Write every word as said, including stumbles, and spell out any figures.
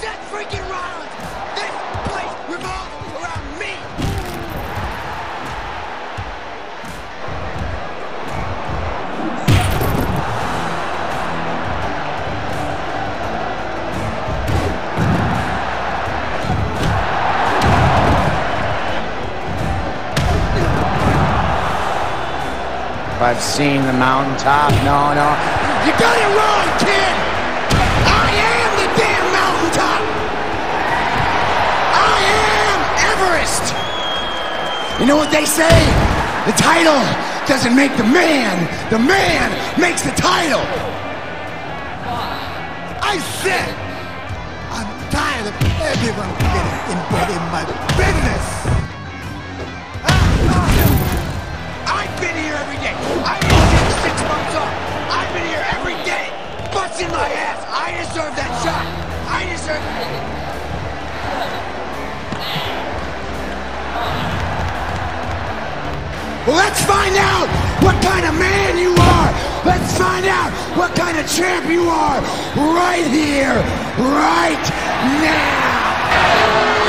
Seth freaking Rollins! This place revolves around me! I've seen the mountaintop. No, no. You got it wrong, kid! I am the damn mountaintop! I am Everest! You know what they say? The title doesn't make the man. The man makes the title. I said, I'm tired of everyone getting embedded in my business. I've been here every day. I didn't take six months off. I've been here every day, busting my ass. I deserve that shot. I deserve it. Well, let's find out what kind of man you are. Let's find out what kind of champ you are right here, right now.